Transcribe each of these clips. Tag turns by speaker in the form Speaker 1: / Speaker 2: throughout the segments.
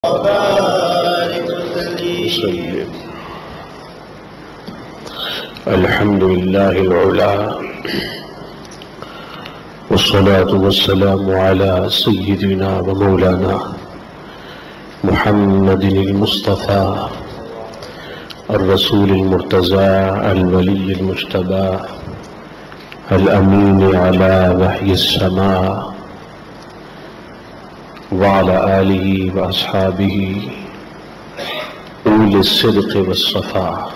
Speaker 1: الحمد لله العلا والصلاة والسلام على سيدنا ومولانا محمد المصطفى الرسول المرتضى الولي المجتبى الأمين على وحي السماء وعلى آله وأصحابه أولي الصدق والصفاء،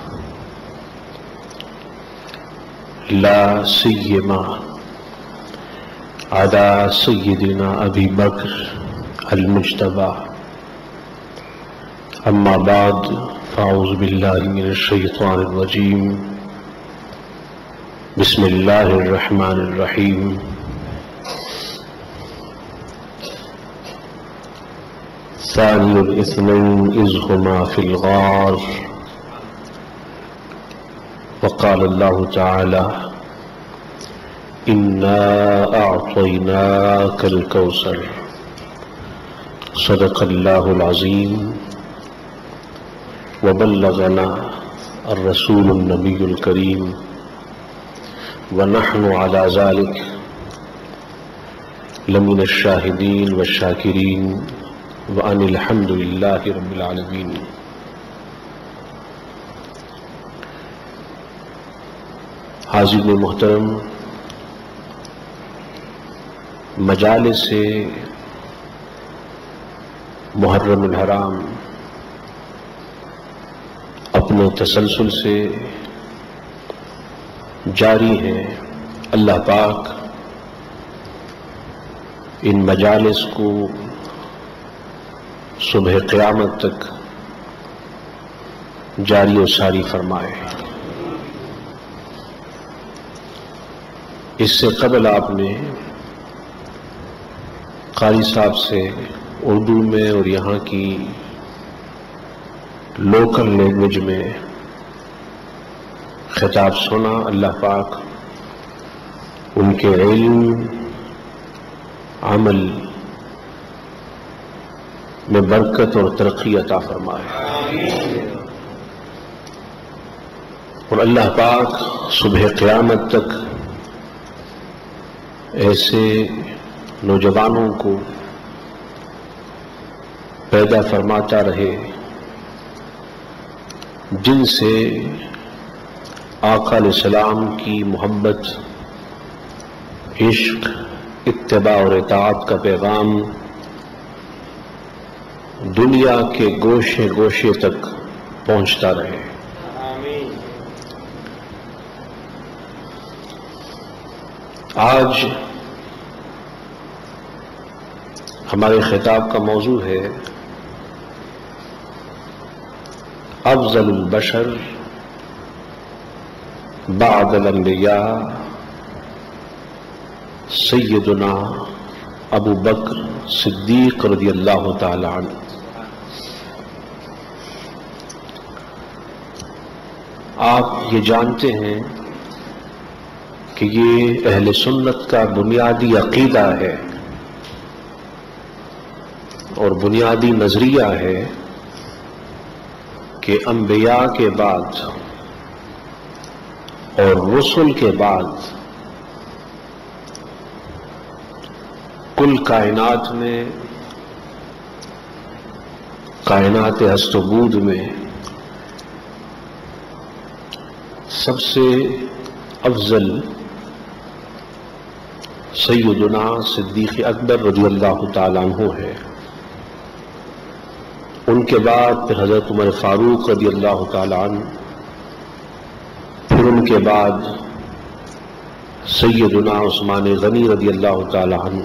Speaker 1: لا سيما على سيدنا أبي بكر المجتبى. أما بعد، فأعوذ بالله من الشيطان الرجيم. بسم الله الرحمن الرحيم. ثاني الاثنين إذ هما في الغار، وقال الله تعالى: إنا أعطيناك الكوثر. صدق الله العظيم. وبلغنا الرسول النبي الكريم، ونحن على ذلك لمن الشاهدين والشاكرين، وأن الحمد لله رب العالمين. حاضرین محترم، مجالس محرم الحرام اپنے تسلسل سے جاری ہیں. اللہ پاک ان مجالس کو صبح قیامت تک جاری و ساری فرمائے. اس سے قبل آپ نے قاری صاحب سے اردو میں اور یہاں کی لوکل لینگویج میں خطاب سنا. اللہ پاک ان کے علم، عمل میں برکت اور ترقی عطا فرمائے. اور اللہ پاک صبح قیامت تک ایسے نوجوانوں کو پیدا فرماتا رہے جن سے آقا علیہ السلام کی محبت، عشق، اتباع اور اطاعت کا پیغام دنیا کے گوشے گوشے تک پہنچتا رہے. آج ہمارے خطاب کا موضوع ہے افضل البشر بعد الانبیاء سیدنا ابو بکر صدیق رضی اللہ تعالی عنہ. آپ یہ جانتے ہیں کہ یہ اہل سنت کا بنیادی عقیدہ ہے اور بنیادی نظریہ ہے کہ انبیاء کے بعد اور رسل کے بعد کل کائنات میں، کائنات ہست و بود میں سب سے افضل سیدنا صدیق اکبر رضی اللہ تعالیٰ عنہ ہے. ان کے بعد پھر حضرت عمر فاروق رضی اللہ تعالیٰ عنہ، پھر ان کے بعد سیدنا عثمان غنی رضی اللہ تعالیٰ عنہ،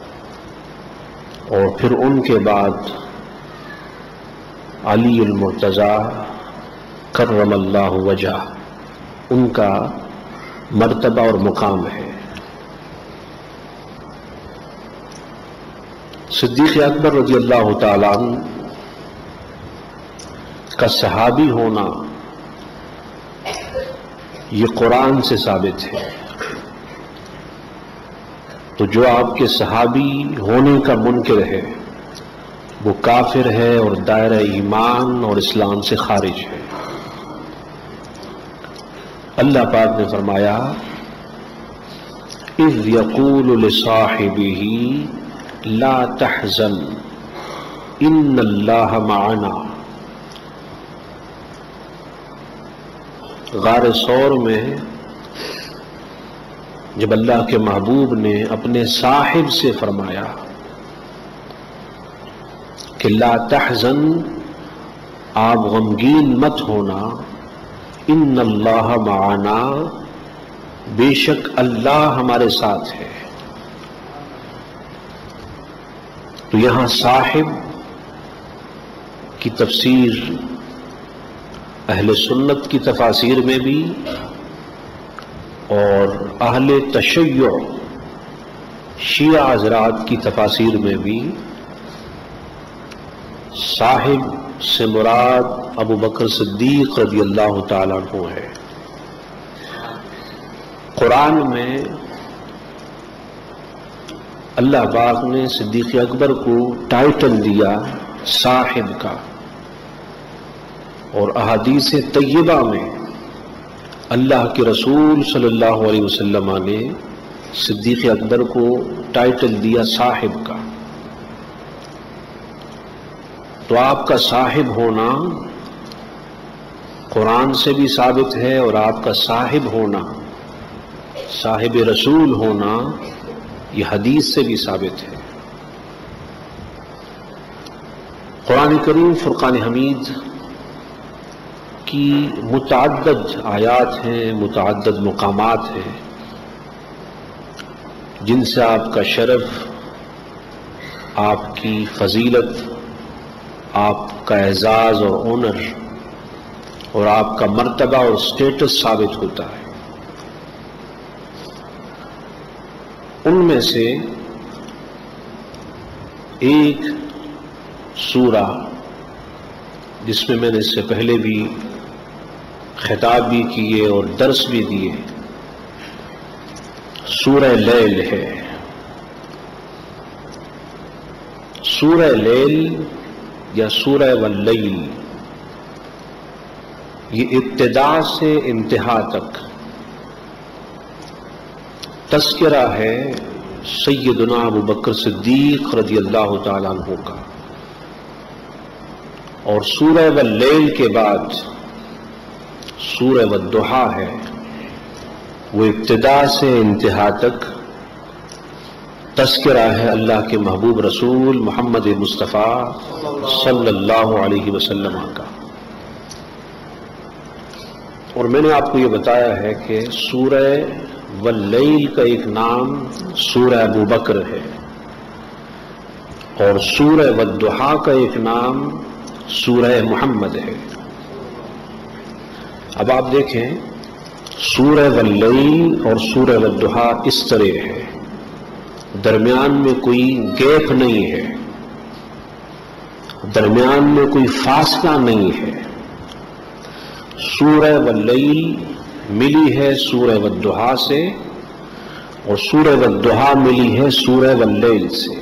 Speaker 1: اور پھر ان کے بعد علی المرتضیٰ کرم اللہ وجہ. ان کا مرتبہ اور مقام ہے. صدیق اکبر رضی اللہ تعالیٰ عنہ کا صحابی ہونا یہ قرآن سے ثابت ہے. تو جو آپ کے صحابی ہونے کا منکر ہے وہ کافر ہے اور دائرہ ایمان اور اسلام سے خارج ہے۔ اللہ پاک نے فرمایا اذ یقول لصاحبہ لا تحزن ان اللہ معنا۔ غار ثور میں جب اللہ کے محبوب نے اپنے صاحب سے فرمایا کہ لا تحزن، آپ غمگین مت ہونا، ان اللہ معنا، بے شک اللہ ہمارے ساتھ ہے۔ تو یہاں صاحب کی تفسیر اہل سنت کی تفاسیر میں بھی اور اہل تشیع شیعہ حضرات کی تفاسیر میں بھی صاحب سے مراد ابو بکر صدیق رضی اللہ تعالیٰ عنہ ہے۔ قرآن میں اللہ پاک نے صدیق اکبر کو ٹائٹل دیا صاحب کا، اور احادیث طیبہ میں اللہ کے رسول صلی اللہ علیہ وسلم نے صدیق اکبر کو ٹائٹل دیا صاحب کا۔ تو آپ کا صاحب ہونا قرآن سے بھی ثابت ہے، اور آپ کا صاحب ہونا، صاحب رسول ہونا، یہ حدیث سے بھی ثابت ہے۔ قرآن کریم فرقان حمید کی متعدد آیات ہیں، متعدد مقامات ہیں جن سے آپ کا شرف، آپ کی فضیلت، آپ کا اعزاز اور آنر اور آپ کا مرتبہ اور سٹیٹس ثابت ہوتا ہے۔ ان میں سے ایک سورہ جس میں نے اس سے پہلے بھی خطاب بھی کیے اور درس بھی دیے، سورہ لیل ہے۔ سورہ لیل یا سورہ واللیل، یہ ابتدا سے انتہا تک تذکرہ ہے سیدنا ابو بکر صدیق رضی اللہ تعالیٰ عنہ کا، اور سورہ واللیل کے بعد سورہ والضحیٰ ہے، وہ ابتدا سے انتہا تک تذکرہ ہے اللہ کے محبوب رسول محمد مصطفیٰ صلی اللہ علیہ وسلم کا۔ اور میں نے آپ کو یہ بتایا ہے کہ سورہ واللیل کا ایک نام سورہ ابو بکر ہے، اور سورہ والضحیٰ کا ایک نام سورہ محمد ہے۔ اب آپ دیکھیں سورہ واللیل اور سورہ والضحیٰ اس طرح ہے، درمیان میں کوئی گیپ نہیں ہے، درمیان میں کوئی فاصلہ نہیں ہے۔ سورہ واللیل ملی ہے سورہ والضحیٰ سے، اور سورہ والضحیٰ ملی ہے سورہ واللیل سے۔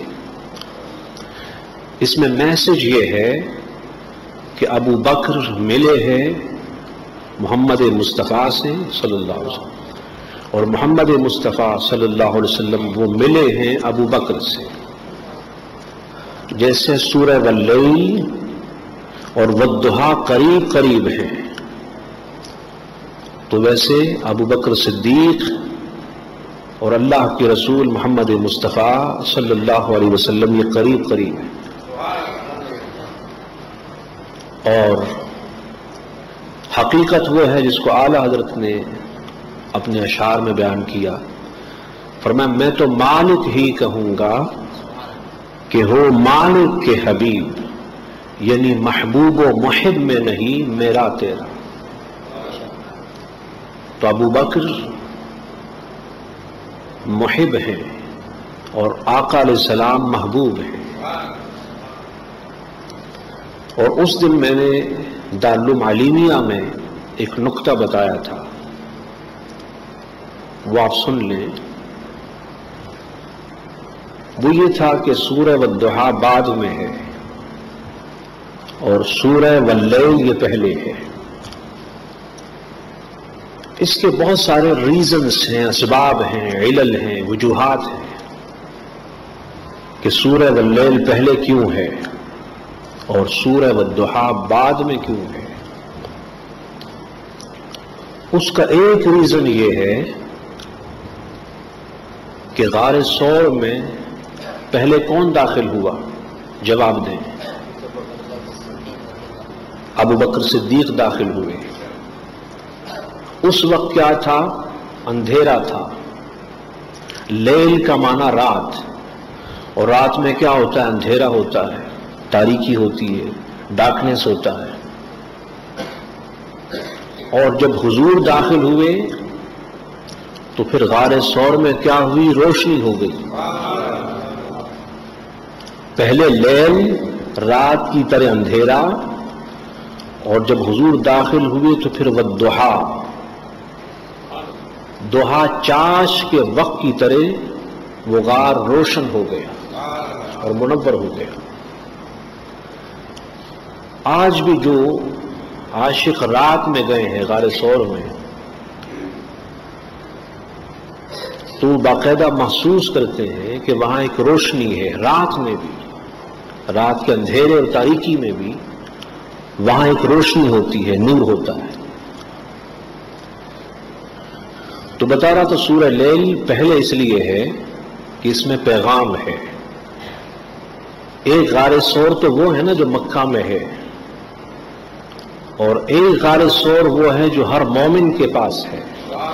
Speaker 1: اس میں میسج یہ ہے کہ ابو بکر ملے ہیں محمد مصطفیٰ سے صلی اللہ علیہ وسلم، اور محمد مصطفیٰ صلی اللہ علیہ وسلم وہ ملے ہیں ابو بکر سے۔ جیسے سورہ واللیل اور والضحیٰ قریب قریب ہیں، تو ویسے ابو بکر صدیق اور اللہ کے رسول محمد مصطفیٰ صلی اللہ علیہ وسلم یہ قریب قریب ہیں۔ اور حقیقت وہ ہے جس کو اعلیٰ حضرت نے اپنے اشعار میں بیان کیا، فرمایا میں تو مالک ہی کہوں گا کہ ہو مالک کے حبیب، یعنی محبوب و محب میں نہیں میرا تیرا۔ تو ابو بکر محب ہیں اور آقا علیہ السلام محبوب ہیں۔ اور اس دن میں نے دارالعلوم علیمیہ میں ایک نقطہ بتایا تھا، وہ آپ سن لیں۔ وہ یہ تھا کہ سورہ والضحیٰ بعد میں ہے، اور سورہ واللیل یہ پہلے ہے. اس کے بہت سارے ریزنز ہیں، اسباب ہیں، علل ہیں، وجوہات ہیں کہ سورہ واللیل پہلے کیوں ہے اور سورہ والضحیٰ بعد میں کیوں ہے. اس کا ایک ریزن یہ ہے کہ غار ثور میں پہلے کون داخل ہوا؟ جواب دیں. ابو بکر صدیق داخل ہوئے. اس وقت کیا تھا؟ اندھیرا تھا. لیل کا معنی رات، اور رات میں کیا ہوتا ہے؟ اندھیرا ہوتا ہے، تاریکی ہوتی ہے، ڈارکنیس ہوتا ہے. اور جب حضور داخل ہوئے تو پھر غار ثور میں کیا ہوئی؟ روشنی ہو گئی. پہلے لیل، رات کی طرح اندھیرا، اور جب حضور داخل ہوئے تو پھر والضحیٰ، ضحیٰ چاش کے وقت کی طرح وہ غار روشن ہو گیا اور منور ہو گیا. آج بھی جو عاشق رات میں گئے ہیں غار ثور میں تو باقاعدہ محسوس کرتے ہیں کہ وہاں ایک روشنی ہے. رات میں بھی، رات کے اندھیرے اور تاریکی میں بھی وہاں ایک روشنی ہوتی ہے، نور ہوتا ہے. تو بتا رہا تھا سورہ لیل پہلے اس لیے ہے کہ اس میں پیغام ہے. ایک غار ثور تو وہ ہے نا جو مکہ میں ہے، اور ایک غار ثور وہ ہے جو ہر مومن کے پاس ہے.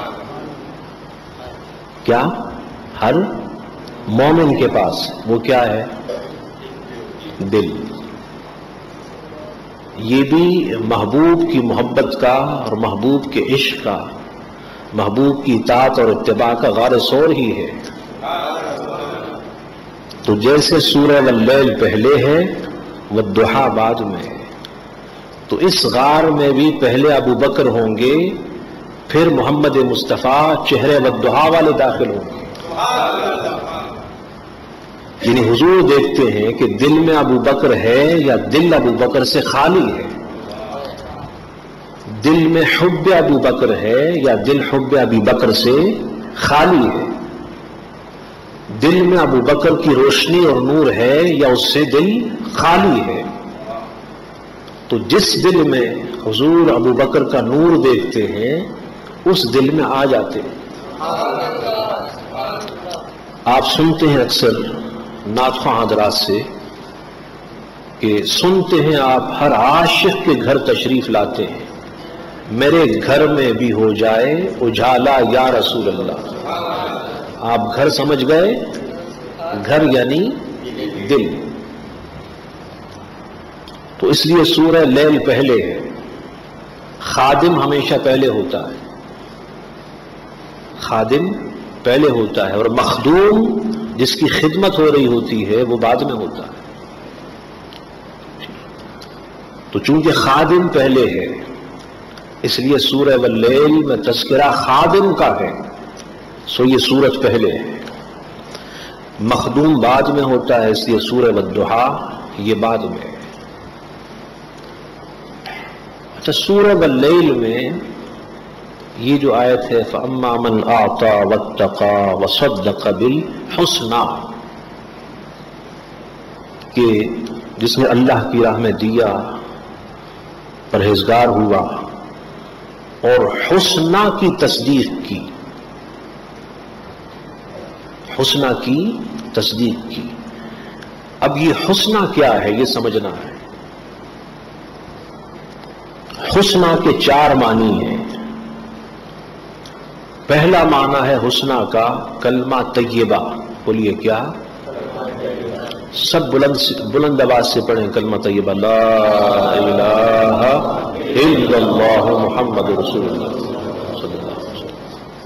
Speaker 1: کیا؟ ہر مومن کے پاس. وہ کیا ہے؟ دل. یہ بھی محبوب کی محبت کا اور محبوب کے عشق کا، محبوب کی اطاعت اور اتباع کا غار ثور ہی ہے. تو جیسے سورہ واللیل پہلے ہے، والضحیٰ بعد میں ہے، تو اس غار میں بھی پہلے ابو بکر ہوں گے، پھر محمد مصطفیٰ چہرے والضحیٰ والے داخل ہوں گے. یعنی حضور دیکھتے ہیں کہ دل میں ابو بکر ہے یا دل ابو بکر سے خالی ہے، دل میں حب ابو بکر ہے یا دل حب ابی بکر سے خالی ہے، دل میں ابو بکر کی روشنی اور نور ہے یا اس سے دل خالی ہے. تو جس دل میں حضور ابو بکر کا نور دیکھتے ہیں اس دل میں آ جاتے ہیں. آپ سنتے ہیں اکثر نعت خواں حضرات سے کہ سنتے ہیں آپ ہر عاشق کے گھر تشریف لاتے ہیں، میرے گھر میں بھی ہو جائے اجالا یا رسول اللہ. آپ گھر سمجھ گئے؟ گھر یعنی دل. تو اس لیے سورہ لیل پہلے ہے. خادم ہمیشہ پہلے ہوتا ہے، خادم پہلے ہوتا ہے، اور مخدوم جس کی خدمت ہو رہی ہوتی ہے وہ بعد میں ہوتا ہے. تو چونکہ خادم پہلے ہے اس لیے سورہ واللیل میں تذکرہ خادم کا ہے، سو یہ سورت پہلے ہے. مخدوم بعد میں ہوتا ہے، اس لیے سورہ والضحیٰ یہ بعد میں ہے. اچھا، سورہ واللیل میں یہ جو آیت ہے فَأَمَّا مَنْ أَعْطَى وَاتَّقَى وَصَدَّقَ بِالْحُسْنَى، کہ جس نے اللہ کی راہ میں دیا، پرہیزگار ہوا اور حسنہ کی تصدیق کی، حسنہ کی تصدیق کی. اب یہ حسنہ کیا ہے یہ سمجھنا ہے. حسنہ کے 4 معنی ہیں. پہلا معنی ہے حسنہ کا کلمہ طیبہ. بولیے کیا؟ سب بلند آواز سے پڑھیں کلمہ طیبہ، لا الہ الا اللہ محمد رسول اللہ صلی اللہ علیہ وسلم.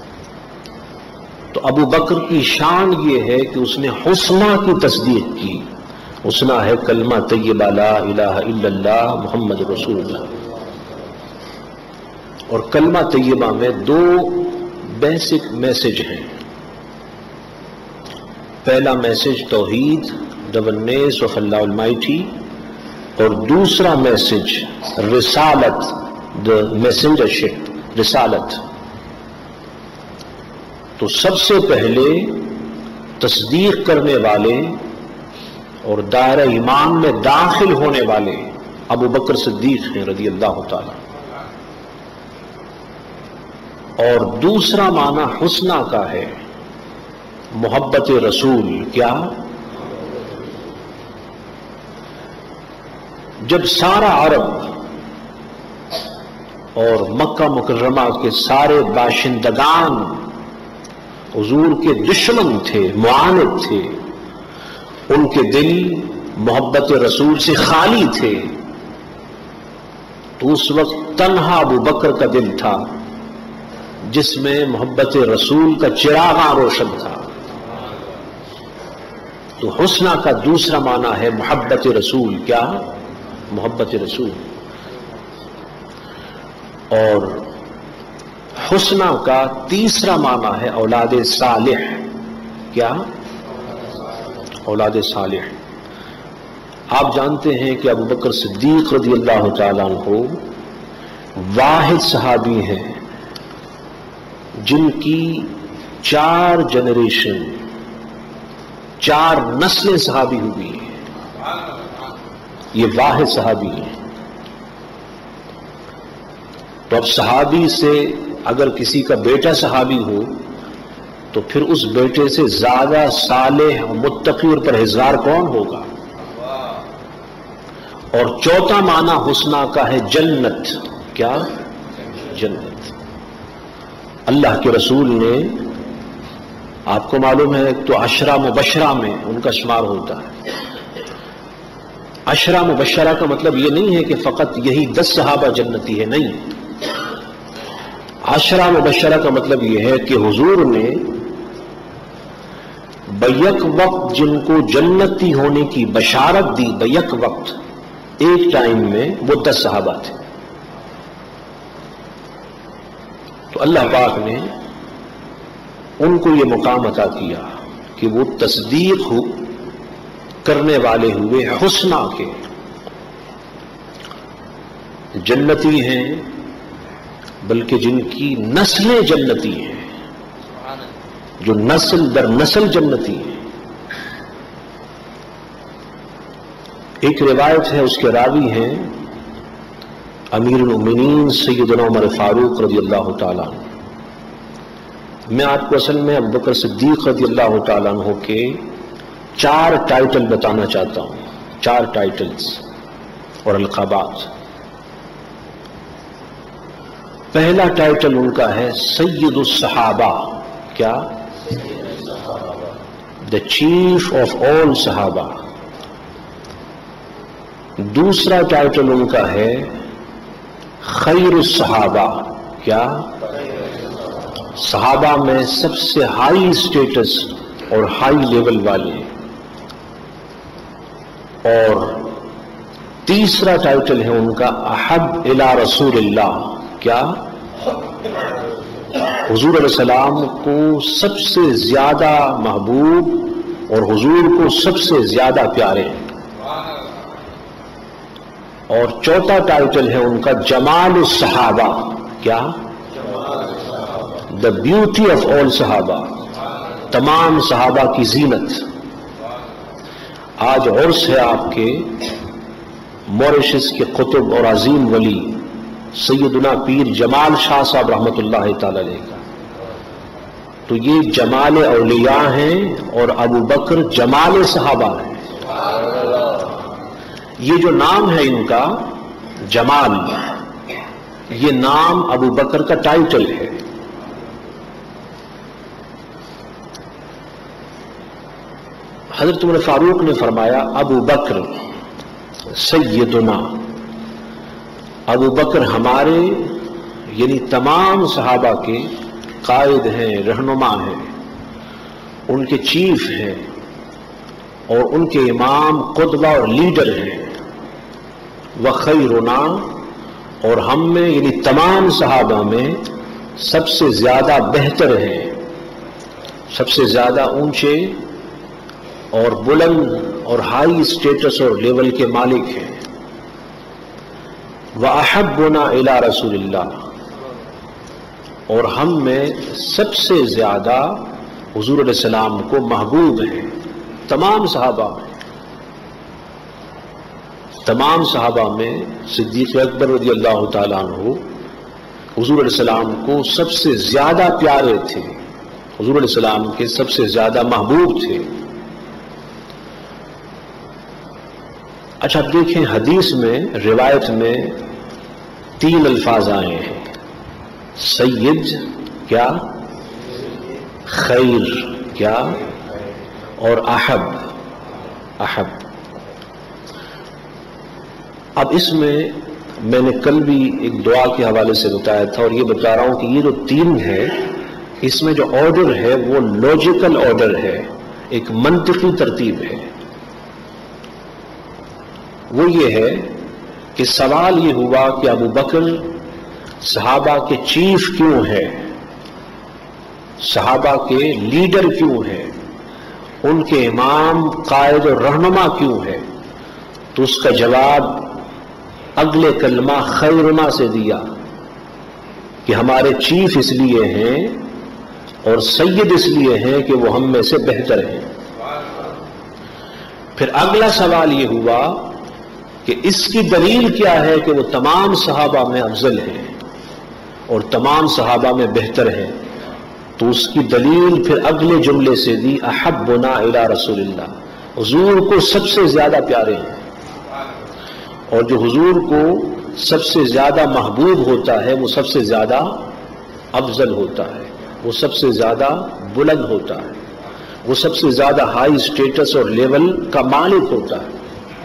Speaker 1: تو ابو بکر کی شان یہ ہے کہ اس نے حسنہ کی تصدیق کی. حسنہ ہے کلمہ طیبہ لا الہ الا اللہ محمد رسول اللہ. اور کلمہ طیبہ میں 2 بیسک میسج ہیں. پہلا میسج توحید، the oneness of Allah Almighty، اور دوسرا میسج رسالت، دا میسنجرشپ، رسالت. تو سب سے پہلے تصدیق کرنے والے اور دائرہ ایمان میں داخل ہونے والے ابو بکر صدیق ہیں رضی اللہ تعالی. اور دوسرا معنی حسنہ کا ہے محبت رسول. کیا؟ جب سارا عرب اور مکہ مکرمہ کے سارے باشندگان حضور کے دشمن تھے، معاند تھے، ان کے دل محبت رسول سے خالی تھے، تو اس وقت تنہا ابو بکر کا دل تھا جس میں محبت رسول کا چراغاں روشن تھا. تو حسنہ کا دوسرا معنی ہے محبت رسول. کیا؟ محبت رسول. اور حسنہ کا تیسرا معنی ہے اولاد صالح. کیا؟ اولاد صالح. آپ جانتے ہیں کہ ابو بکر صدیق رضی اللہ تعالیٰ عنہ واحد صحابی ہیں جن کی 4 جنریشن، 4 نسلیں صحابی ہوئی ہیں. یہ واحد صحابی ہیں. تو اب صحابی سے اگر کسی کا بیٹا صحابی ہو تو پھر اس بیٹے سے زیادہ صالح اور متقی اور پرہیزگار کون ہوگا؟ اور چوتھا معنی حسنہ کا ہے جنت. کیا؟ جنت. اللہ کے رسول نے، آپ کو معلوم ہے تو عشرہ مبشرہ میں ان کا شمار ہوتا ہے. عشرہ مبشرہ کا مطلب یہ نہیں ہے کہ فقط یہی 10 صحابہ جنتی ہے، نہیں. عشرہ مبشرہ کا مطلب یہ ہے کہ حضور نے بیک وقت جن کو جنتی ہونے کی بشارت دی، بیک وقت ایک ٹائم میں، وہ 10 صحابہ تھے. تو اللہ پاک نے ان کو یہ مقام عطا کیا کہ وہ تصدیق کرنے والے ہوئے حسنہ کے. جنتی ہیں بلکہ جن کی نسلیں جنتی ہیں، جو نسل در نسل جنتی ہیں. ایک روایت ہے، اس کے راوی ہیں امیر المؤمنین سیدنا عمر فاروق رضی اللہ تعالیٰ عنہ. میں آپ کو اصل میں ابو بکر صدیق رضی اللہ تعالیٰ عنہ کے 4 ٹائٹل بتانا چاہتا ہوں، 4 ٹائٹلز اور القابات. پہلا ٹائٹل ان کا ہے سید الصحابہ. کیا؟ دا چیف آف آل صحابہ. دوسرا ٹائٹل ان کا ہے خیر الصحابہ. کیا؟ صحابہ میں سب سے ہائی اسٹیٹس اور ہائی لیول والے. اور تیسرا ٹائٹل ہے ان کا احب الی رسول اللہ. کیا؟ حضور علیہ السلام کو سب سے زیادہ محبوب اور حضور کو سب سے زیادہ پیارے. اور چوتھا ٹائٹل ہے ان کا جمال الصحابہ. کیا؟ دا بیوٹی آف آل صحابہ، تمام صحابہ کی زینت. آج عرس ہے آپ کے موریشس کے قطب اور عظیم ولی سیدنا پیر جمال شاہ صاحب رحمۃ اللہ تعالی علیہ کا. تو یہ جمال اولیاء ہیں اور ابو بکر جمال صحابہ ہیں. یہ جو نام ہے ان کا جمال، یہ نام ابو بکر کا ٹائٹل ہے. حضرت عمر فاروق نے فرمایا ابو بکر سیدنا، ابو بکر ہمارے یعنی تمام صحابہ کے قائد ہیں، رہنما ہیں، ان کے چیف ہیں اور ان کے امام قدوہ اور لیڈر ہیں. وخیرنا، اور ہم میں یعنی تمام صحابہ میں سب سے زیادہ بہتر ہیں، سب سے زیادہ اونچے اور بلند اور ہائی اسٹیٹس اور لیول کے مالک ہیں. وَأَحَبُّنَا إِلَىٰ رَسُولِ اللَّهِ، اور ہم میں سب سے زیادہ حضور علیہ السلام کو محبوب ہیں تمام صحابہ میں۔ تمام صحابہ میں صدیق اکبر رضی اللہ تعالیٰ عنہ حضور علیہ السلام کو سب سے زیادہ پیارے تھے، حضور علیہ السلام کے سب سے زیادہ محبوب تھے۔ اچھا اب دیکھیں، حدیث میں روایت میں 3 الفاظ آئے ہیں، سید کیا، خیر کیا، اور احب۔ اب اس میں نے کل بھی ایک دعا کے حوالے سے بتایا تھا، اور یہ بتا رہا ہوں کہ یہ جو 3 ہے، اس میں جو آرڈر ہے وہ لاجیکل آرڈر ہے، ایک منطقی ترتیب ہے۔ وہ یہ ہے کہ سوال یہ ہوا کہ ابو بکر صحابہ کے چیف کیوں ہے، صحابہ کے لیڈر کیوں ہے، ان کے امام قائد اور رہنما کیوں ہے؟ تو اس کا جواب اگلے کلمہ خیرنا سے دیا کہ ہمارے چیف اس لیے ہیں اور سید اس لیے ہیں کہ وہ ہم میں سے بہتر ہیں۔ پھر اگلا سوال یہ ہوا کہ اس کی دلیل کیا ہے کہ وہ تمام صحابہ میں افضل ہیں اور تمام صحابہ میں بہتر ہیں؟ تو اس کی دلیل پھر اگلے جملے سے دی، احبنا الی رسول اللہ، حضور کو سب سے زیادہ پیارے ہیں، اور جو حضور کو سب سے زیادہ محبوب ہوتا ہے وہ سب سے زیادہ افضل ہوتا ہے، وہ سب سے زیادہ بلند ہوتا ہے، وہ سب سے زیادہ ہائی اسٹیٹس اور لیول کا مالک ہوتا ہے۔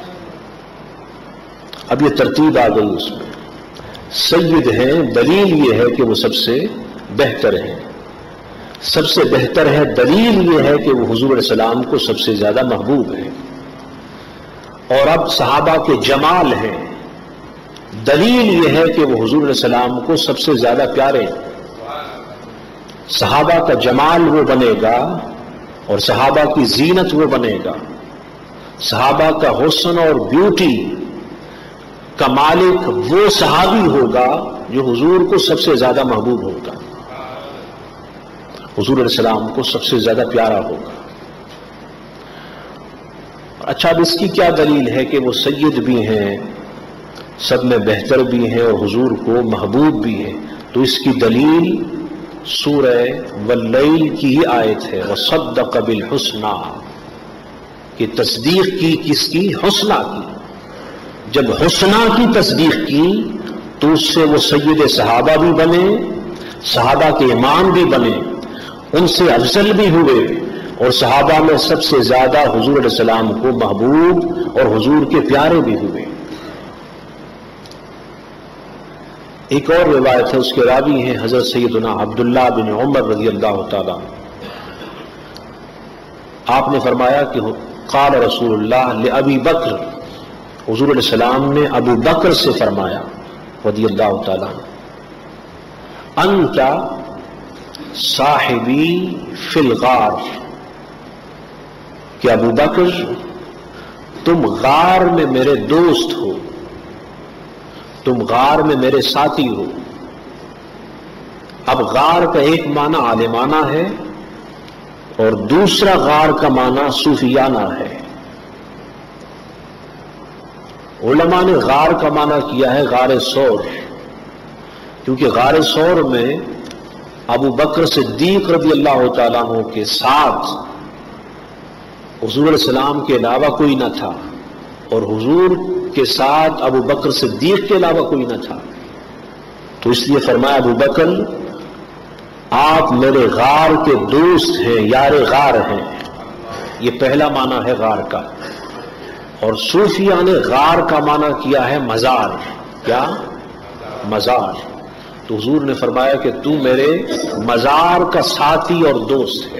Speaker 1: اب یہ ترتیب آ گئی اس میں، سید ہیں، دلیل یہ ہے کہ وہ سب سے بہتر ہیں، سب سے بہتر ہے، دلیل یہ ہے کہ وہ حضور علیہ السلام کو سب سے زیادہ محبوب ہیں۔ اور اب صحابہ کے جمال ہیں، دلیل یہ ہے کہ وہ حضور علیہ السلام کو سب سے زیادہ پیارے ہیں۔ صحابہ کا جمال وہ بنے گا اور صحابہ کی زینت وہ بنے گا، صحابہ کا حسن اور بیوٹی کا مالک وہ صحابی ہوگا جو حضور کو سب سے زیادہ محبوب ہوگا، حضور علیہ السلام کو سب سے زیادہ پیارا ہوگا۔ اچھا اب اس کی کیا دلیل ہے کہ وہ سید بھی ہیں، سب میں بہتر بھی ہیں اور حضور کو محبوب بھی ہیں؟ تو اس کی دلیل سورہ واللیل کی ہی آیت ہے، وصدق بالحسنی، کہ تصدیق کی کس کی؟ حسنہ کی۔ جب حسنہ کی تصدیق کی تو اس سے وہ سید صحابہ بھی بنے، صحابہ کے امام بھی بنے، ان سے افضل بھی ہوئے، اور صحابہ میں سب سے زیادہ حضور علیہ السلام کو محبوب اور حضور کے پیارے بھی ہوئے۔ ایک اور روایت ہے، اس کے راوی ہیں حضرت سیدنا عبداللہ بن عمر رضی اللہ تعالیٰ۔ آپ نے فرمایا کہ قال رسول اللہ لأبی بکر، حضور علیہ السلام نے ابو بکر سے فرمایا رضی اللہ تعالیٰ، انت صاحبی فی الغار، کہ ابو بکر تم غار میں میرے دوست ہو، تم غار میں میرے ساتھی ہو۔ اب غار کا ایک معنی عالمانہ ہے اور دوسرا غار کا معنی صوفیانہ ہے۔ علماء نے غار کا معنی کیا ہے غار ثور، کیونکہ غار ثور میں ابو بکر صدیق رضی اللہ تعالیٰ عنہ کے ساتھ حضور علیہ السلام کے علاوہ کوئی نہ تھا، اور حضور کے ساتھ ابو بکر صدیق کے علاوہ کوئی نہ تھا، تو اس لیے فرمایا ابو بکر آپ میرے غار کے دوست ہیں، یار غار ہیں۔ یہ پہلا معنی ہے غار کا۔ اور صوفیہ نے غار کا معنی کیا ہے مزار۔ کیا؟ مزار۔ تو حضور نے فرمایا کہ تو میرے مزار کا ساتھی اور دوست ہے۔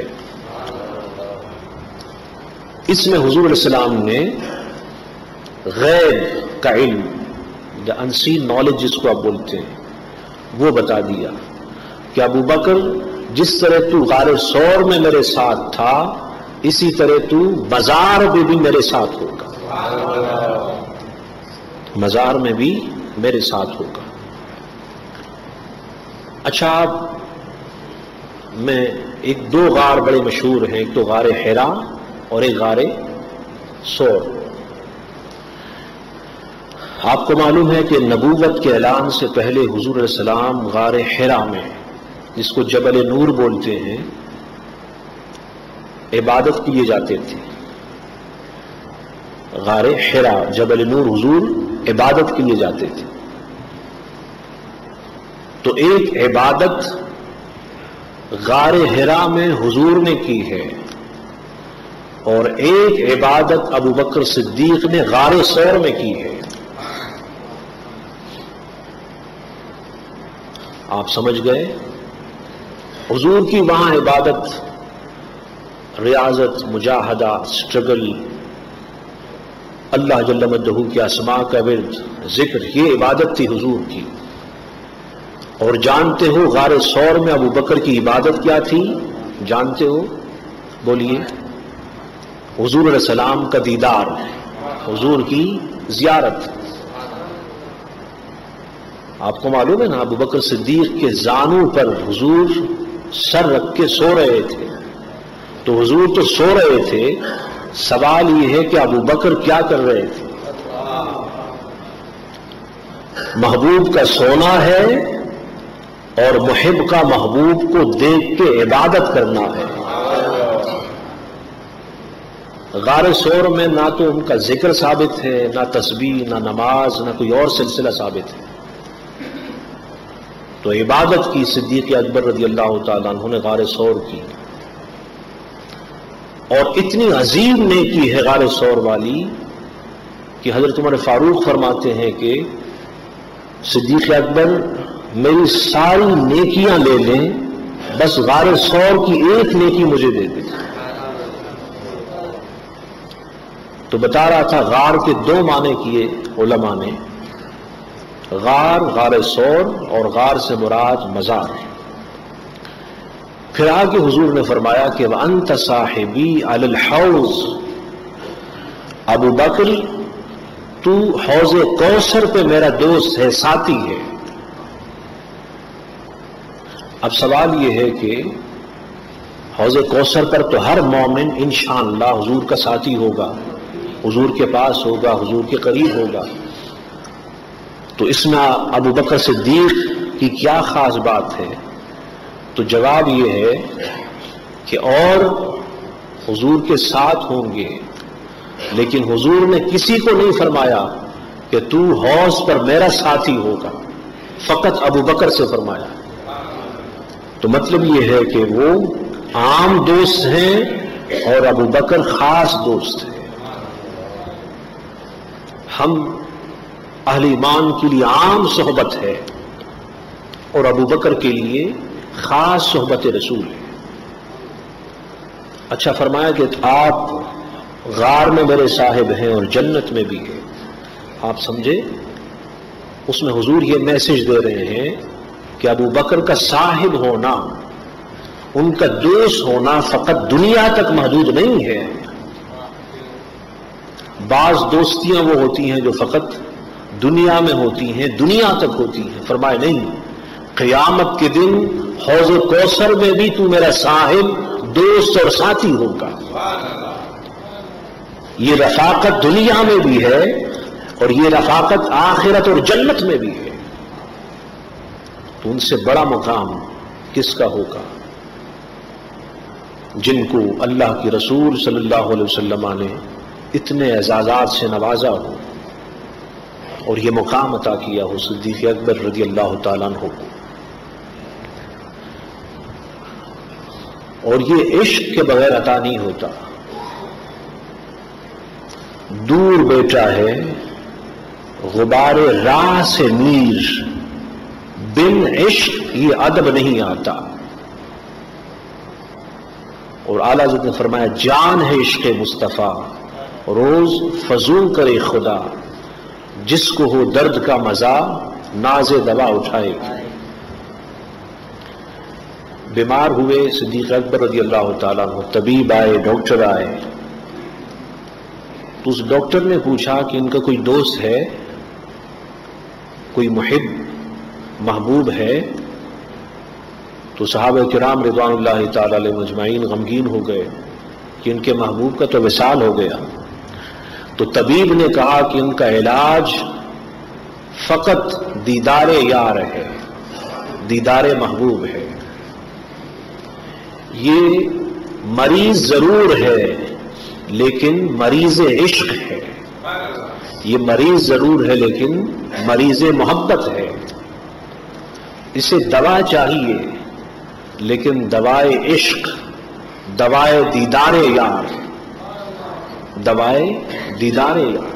Speaker 1: اس میں حضور علیہ السلام نے غیب کا علم، یا انسین نالج جس کو آپ بولتے ہیں، وہ بتا دیا کہ ابو بکر جس طرح تو غار ثور میں میرے ساتھ تھا، اسی طرح تو مزار میں بھی میرے ساتھ ہوگا، مزار میں بھی میرے ساتھ ہوگا. اچھا، میں دو غار بڑے مشہور ہیں، ایک تو غار حرا اور ایک غار ثور. آپ کو معلوم ہے کہ نبوت کے اعلان سے پہلے حضور علیہ السلام غار حرا میں، جس کو جبل نور بولتے ہیں، عبادت کے لیے جاتے تھے. غار حرا جبل نور حضور عبادت کے لیے جاتے تھے. تو ایک عبادت غار حرا میں حضور نے کی ہے، اور ایک عبادت ابو بکر صدیق نے غار ثور میں کی ہے. آپ سمجھ گئے؟ حضور کی وہاں عبادت، ریاضت، مجاہدہ، سٹرگل، اللہ جل مجدہ کی اسماء کا ورد، ذکر، یہ عبادت تھی حضور کی. اور جانتے ہو غار ثور میں ابو بکر کی عبادت کیا تھی؟ جانتے ہو؟ بولیے. حضور علیہ السلام کا دیدار، حضور کی زیارت. آپ کو معلوم ہے نا، ابو بکر صدیق کے زانوں پر حضور سر رکھ کے سو رہے تھے. تو حضور تو سو رہے تھے، سوال یہ ہے کہ ابو بکر کیا کر رہے تھے؟ محبوب کا سونا ہے اور محب کا محبوب کو دیکھ کے عبادت کرنا ہے. غار ثور میں نہ تو ان کا ذکر ثابت ہے، نہ تسبیح، نہ نماز، نہ کوئی اور سلسلہ ثابت ہے. تو عبادت کی صدیق اکبر رضی اللہ تعالیٰ عنہ نے غار ثور کی. اور اتنی عظیم نیکی ہے غار ثور والی کہ حضرت عمر فاروق فرماتے ہیں کہ صدیق اکبر میری ساری نیکیاں لے لیں، بس غار ثور کی ایک نیکی مجھے دے دیں. تو بتا رہا تھا غار کے دو معنی کیے علماء نے، غار ثور، اور غار سے مراد مزار. پھر آگے حضور نے فرمایا کہ وَأَنْتَ صَاحِبِي عَلَى الْحَوْضِ، ابو بکر تو حوض کوثر پہ میرا دوست ہے، ساتھی ہے. اب سوال یہ ہے کہ حوض کوثر پر تو ہر مومن انشاءاللہ حضور کا ساتھی ہوگا، حضور کے پاس ہوگا، حضور کے قریب ہوگا. تو اس میں ابو بکر صدیق کی کیا خاص بات ہے؟ تو جواب یہ ہے کہ اور حضور کے ساتھ ہوں گے، لیکن حضور نے کسی کو نہیں فرمایا کہ تو حوض پر میرا ساتھی ہوگا، فقط ابو بکر سے فرمایا. تو مطلب یہ ہے کہ وہ عام دوست ہیں اور ابو بکر خاص دوست ہیں. ہم اہل ایمان کے لیے عام صحبت ہے اور ابو بکر کے لیے خاص صحبت رسول ہے. اچھا فرمایا کہ آپ غار میں میرے صاحب ہیں اور جنت میں بھی ہیں. آپ سمجھے؟ اس میں حضور یہ میسج دے رہے ہیں کہ ابو بکر کا صاحب ہونا، ان کا دوست ہونا فقط دنیا تک محدود نہیں ہے. بعض دوستیاں وہ ہوتی ہیں جو فقط دنیا میں ہوتی ہیں، دنیا تک ہوتی ہیں. فرمائے نہیں، قیامت کے دن حوض کوثر میں بھی تو میرا صاحب، دوست اور ساتھی ہوگا. یہ رفاقت دنیا میں بھی ہے اور یہ رفاقت آخرت اور جنت میں بھی ہے. تو ان سے بڑا مقام کس کا ہوگا؟ جن کو اللہ کی رسول صلی اللہ علیہ وسلم نے اتنے اعزازات سے نوازا ہو اور یہ مقام عطا کیا ہو صدیق اکبر رضی اللہ تعالیٰ عنہ کو. اور یہ عشق کے بغیر عطا نہیں ہوتا. دور بیٹا ہے غبار راہ سے میر، بن عشق یہ ادب نہیں آتا. اور اعلیٰ حضرت نے فرمایا جان ہے عشق مصطفیٰ، روز فضول کرے خدا، جس کو ہو درد کا مزہ ناز دوا اٹھائے گی. بیمار ہوئے صدیق اکبر رضی اللہ تعالیٰ عنہ، طبیب آئے، ڈاکٹر آئے. تو اس ڈاکٹر نے پوچھا کہ ان کا کوئی دوست ہے، کوئی محب محبوب ہے تو صحابہ کرام رضوان اللہ تعالی علیہم اجمعین غمگین ہو گئے کہ ان کے محبوب کا تو وصال ہو گیا. تو طبیب نے کہا کہ ان کا علاج فقط دیدار یار ہے، دیدار محبوب ہے. یہ مریض ضرور ہے لیکن مریض عشق ہے. یہ مریض ضرور ہے لیکن مریض محبت ہے. اسے دوا چاہیے لیکن دوائے عشق، دوائے دیدار یار، دوائے دیدار یار.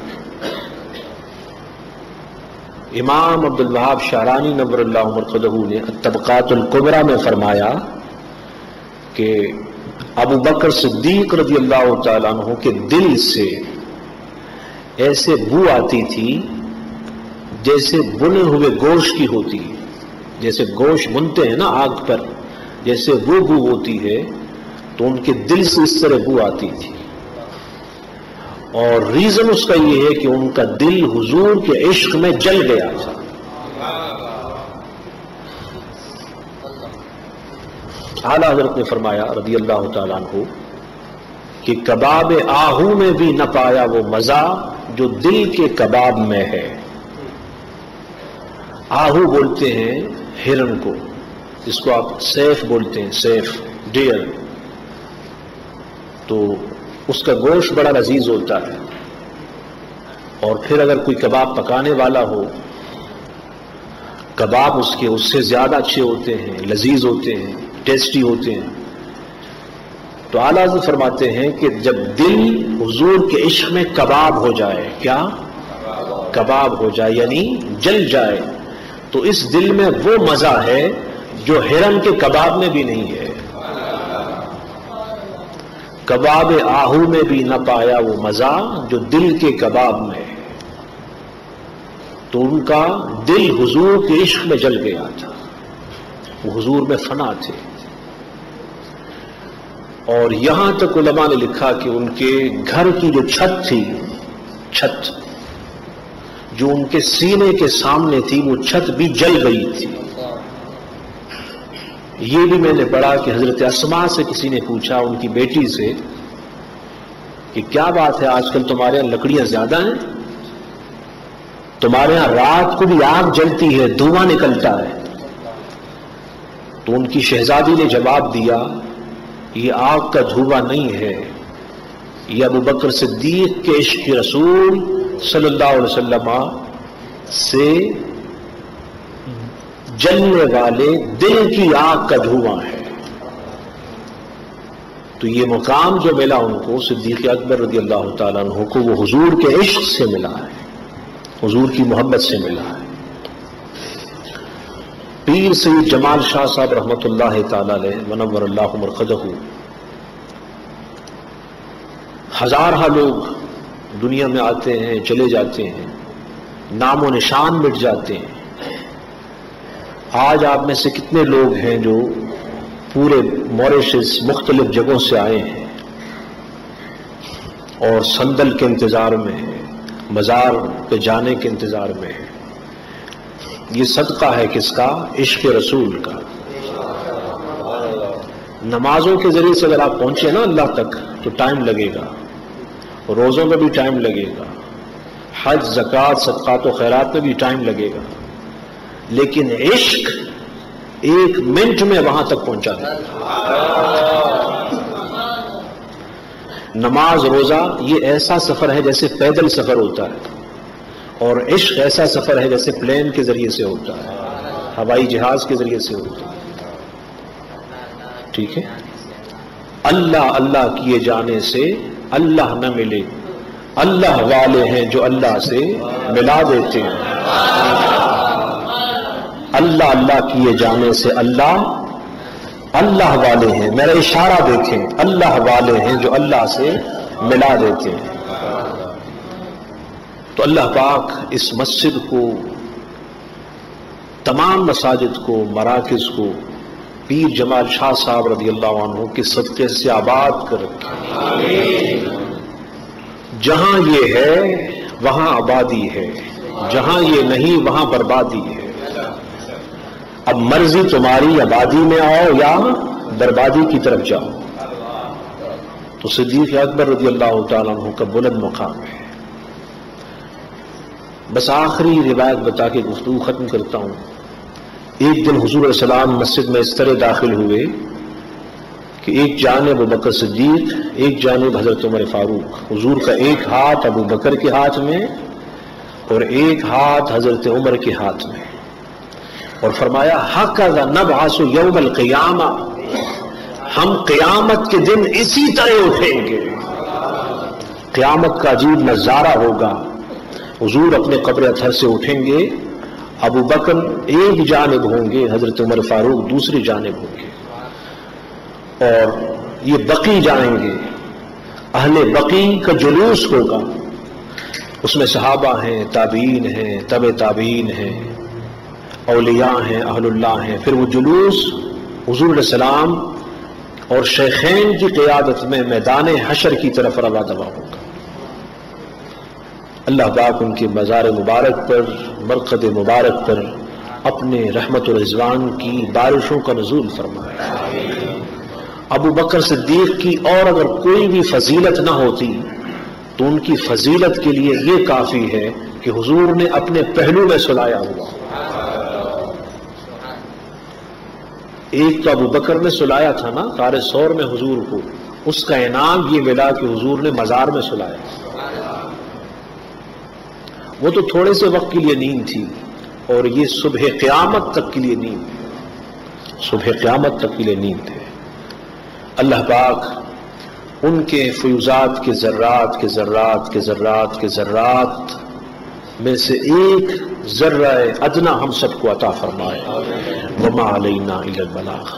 Speaker 1: امام عبد الوہاب شعرانی نور اللہ مرقدہ نے الطبقات الکبریٰ میں فرمایا کہ ابو بکر صدیق رضی اللہ تعالیٰ عنہ کے دل سے ایسے بو آتی تھی جیسے بنے ہوئے گوشت کی ہوتی ہے. جیسے گوشت بنتے ہیں نا آگ پر، جیسے وہ بو ہوتی ہے تو ان کے دل سے اس طرح بو آتی تھی. اور ریزن اس کا یہ ہے کہ ان کا دل حضور کے عشق میں جل گیا تھا. اعلیٰ حضرت نے فرمایا رضی اللہ تعالیٰ عنہ کہ کباب آہو میں بھی نہ پایا وہ مزہ جو دل کے کباب میں ہے. آہو بولتے ہیں ہرن کو، اس کو آپ سیف بولتے ہیں، سیف ڈیئر. تو اس کا گوشت بڑا لذیذ ہوتا ہے، اور پھر اگر کوئی کباب پکانے والا ہو، کباب اس کے اس سے زیادہ اچھے ہوتے ہیں، لذیذ ہوتے ہیں، ٹیسٹی ہوتے ہیں. تو اعلیٰ حضرت فرماتے ہیں کہ جب دل حضور کے عشق میں کباب ہو جائے، کیا کباب ہو جائے یعنی جل جائے، تو اس دل میں وہ مزہ ہے جو ہرن کے کباب میں بھی نہیں ہے. کباب آہو میں بھی نہ پایا وہ مزہ جو دل کے کباب میں ہے. تو ان کا دل حضور کے عشق میں جل گیا تھا، وہ حضور میں فنا تھے. اور یہاں تک علماء نے لکھا کہ ان کے گھر کی جو چھت تھی، چھت جو ان کے سینے کے سامنے تھی، وہ چھت بھی جل گئی تھی. یہ بھی میں نے پڑھا کہ حضرت اسماء سے کسی نے پوچھا ان کی بیٹی سے کہ کیا بات ہے آج کل تمہارے یہاں لکڑیاں زیادہ ہیں، تمہارے یہاں رات کو بھی آگ جلتی ہے، دھواں نکلتا ہے. تو ان کی شہزادی نے جواب دیا یہ آگ کا دھواں نہیں ہے، یہ ابو بکر صدیق کے عشق کے رسول صلی اللہ علیہ وسلم سے جلنے والے دل کی آگ کا دھواں ہے. تو یہ مقام جو ملا ان کو صدیق اکبر رضی اللہ تعالیٰ عنہ کو، وہ حضور کے عشق سے ملا ہے، حضور کی محبت سے ملا ہے. پیر سید جمال شاہ صاحب رحمۃ اللہ تعالی علیہ ونور اللہ مرقدہ، ہزارہ لوگ دنیا میں آتے ہیں چلے جاتے ہیں، نام و نشان مٹ جاتے ہیں. آج آپ میں سے کتنے لوگ ہیں جو پورے موریشس مختلف جگہوں سے آئے ہیں اور صندل کے انتظار میں ہیں، مزار پہ جانے کے انتظار میں ہیں. یہ صدقہ ہے کس کا؟ عشق رسول کا. نمازوں کے ذریعے سے اگر آپ پہنچے نا اللہ تک تو ٹائم لگے گا، روزوں میں بھی ٹائم لگے گا، حج زکوٰۃ صدقات و خیرات میں بھی ٹائم لگے گا، لیکن عشق ایک منٹ میں وہاں تک پہنچا دے. نماز روزہ یہ ایسا سفر ہے جیسے پیدل سفر ہوتا ہے، اور عشق ایسا سفر ہے جیسے پلین کے ذریعے سے ہوتا ہے، ہوائی جہاز کے ذریعے سے ہوتا ہے. ٹھیک ہے؟ اللہ اللہ کیے جانے سے اللہ نہ ملے، اللہ والے ہیں جو اللہ سے ملا دیتے ہیں. اللہ اللہ کیے جانے سے اللہ والے ہیں، میرا اشارہ دیکھیں، اللہ والے ہیں جو اللہ سے ملا دیتے ہیں. تو اللہ پاک اس مسجد کو، تمام مساجد کو، مراکز کو پیر جمال شاہ صاحب رضی اللہ عنہ کے صدقے سے آباد کر رکھے. جہاں یہ ہے وہاں آبادی ہے، جہاں یہ نہیں وہاں بربادی ہے. اب مرضی تمہاری آبادی میں آؤ یا بربادی کی طرف جاؤ. تو صدیق اکبر رضی اللہ تعالیٰ عنہ کا بلند مقام ہے. بس آخری روایت بتا کے گفتگو ختم کرتا ہوں. ایک دن حضور علیہ السلام مسجد میں اس طرح داخل ہوئے کہ ایک جانب ابو بکر صدیق، ایک جانب حضرت عمر فاروق. حضور کا ایک ہاتھ ابو بکر کے ہاتھ میں اور ایک ہاتھ حضرت عمر کے ہاتھ میں، اور فرمایا ھکذا نبعث یوم القیامہ، ہم قیامت کے دن اسی طرح اٹھیں گے. قیامت کا عجیب نظارہ ہوگا. حضور اپنے قبر اطہر سے اٹھیں گے، ابو بکر ایک جانب ہوں گے، حضرت عمر فاروق دوسری جانب ہوں گے، اور یہ بقی جائیں گے. اہل بقی کا جلوس ہوگا، اس میں صحابہ ہیں، تابعین ہیں، تبع تابعین ہیں، اولیاء ہیں، اہل اللہ ہیں. پھر وہ جلوس حضور علیہ السلام اور شیخین کی قیادت میں میدان حشر کی طرف رواں دوا ہوگا. اللہ پاک ان کے مزار مبارک پر، مرقد مبارک پر اپنے رحمت و رضوان کی بارشوں کا نزول فرمائے. ابو بکر صدیق کی اور اگر کوئی بھی فضیلت نہ ہوتی تو ان کی فضیلت کے لیے یہ کافی ہے کہ حضور نے اپنے پہلو میں سلایا ہوا. ایک تو ابو بکر نے سلایا تھا نا غار ثور میں حضور کو، اس کا انعام یہ ملا کہ حضور نے مزار میں سلایا. وہ تو تھوڑے سے وقت کے لیے نیند تھی، اور یہ صبح قیامت تک کے لیے نیند، صبح قیامت تک کے لیے نیند ہے. اللہ پاک ان کے فیوزات کے ذرات کے ذرات کے ذرات کے ذرات میں سے ایک ذرہ ادنا ہم سب کو عطا فرمائے. وما علینا الا البلاغ.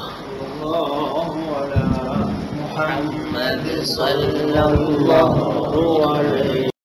Speaker 1: محمد صلی اللہ علیہ